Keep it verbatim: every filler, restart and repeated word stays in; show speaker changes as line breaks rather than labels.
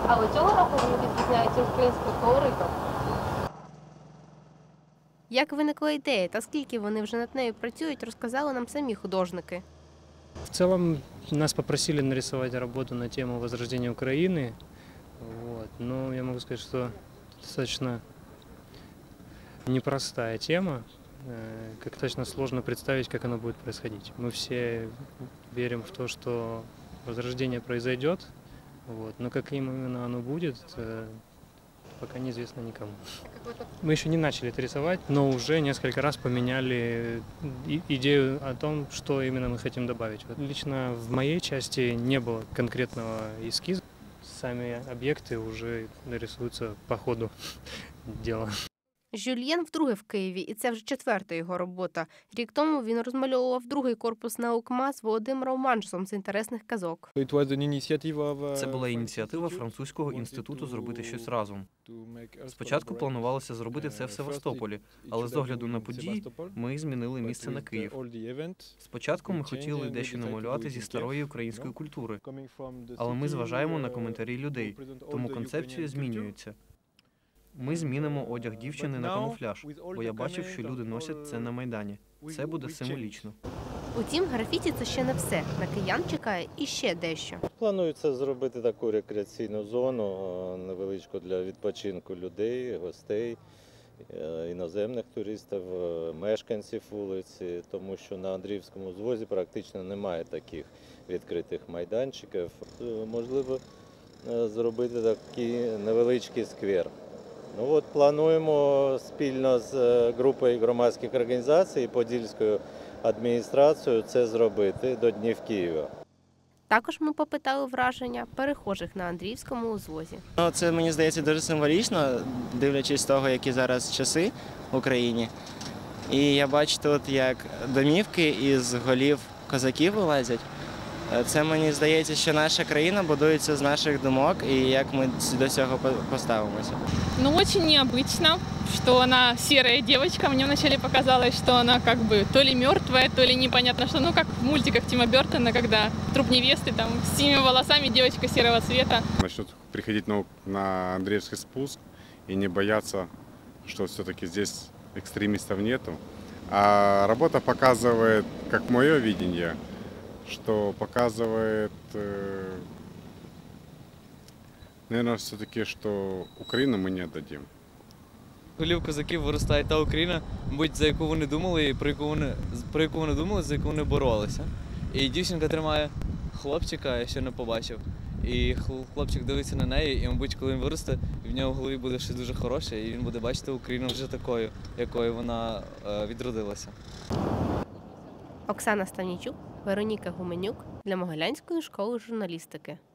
Але цього року вони відрізняються українським колоритом. Як виникла ідея та скільки вони вже над нею працюють, розказали нам самі художники.
В целом нас попросили нарисовать работу на тему возрождения Украины. Вот. Но я могу сказать, что достаточно непростая тема. Как достаточно сложно представить, как оно будет происходить. Мы все верим в то, что возрождение произойдет, вот. Но как именно оно будет, пока неизвестно никому. Мы еще не начали это рисовать, но уже несколько раз поменяли идею о том, что именно мы хотим добавить. Вот лично в моей части не было конкретного эскиза. Сами объекты уже нарисуются по ходу дела.
Жюльєн вдруге в Києві, і це вже четверта його робота. Рік тому він розмальовував другий корпус наукма з Володимиром Манжусом з інтересних казок.
Це була ініціатива Французького інституту зробити щось разом. Спочатку планувалося зробити це в Севастополі, але з огляду на події ми змінили місце на Київ. Спочатку ми хотіли дещо намалювати зі старої української культури, але ми зважаємо на коментарі людей, тому концепція змінюється. Ми змінимо одяг дівчини на камуфляж, бо я бачив, що люди носять це на Майдані. Це буде символічно.
Утім, графіті – це ще не все. На киян чекає іще дещо.
Планується зробити таку рекреаційну зону, невеличку для відпочинку людей, гостей, іноземних туристів, мешканців вулиці, тому що на Андріївському узвозі практично немає таких відкритих майданчиків. Можливо, зробити такий невеличкий сквер. Ну от плануємо спільно з групою громадських організацій і Подільською адміністрацією це зробити до Днів Києва.
Також ми попитали враження перехожих на Андріївському узвозі.
Ну, це, мені здається, дуже символічно, дивлячись з того, які зараз часи в Україні. І я бачу тут, як домівки із голів козаків вилазять. Це, мені здається, що наша країна будується з наших думок і як ми до цього поставимося.
Ну, очень необычно, что она серая девочка. Мне вначале показалось, что она как бы то ли мертвая, то ли непонятно что. Ну, как в мультиках Тима Бертона, когда труп невесты, там, с синими волосами, девочка серого цвета.
Начнут приходить на, на Андреевский спуск и не бояться, что все-таки здесь экстремистов нету. А работа показывает, как мое видение, что показывает, э, наверное, все-таки, что Украину мы не отдадим.
Голів козаків виростає та Україна, мабуть, за яку вони думали, і про яку вони, про яку вони думали, за яку вони боролися. І дівчинка тримає хлопчика, я ще не побачив. І хлопчик дивиться на неї, і, мабуть, коли він виросте, в нього в голові буде щось дуже хороше, і він буде бачити Україну вже такою, якою вона е, відродилася.
Оксана Ставнійчук, Вероніка Гуменюк для Могилянської школи журналістики.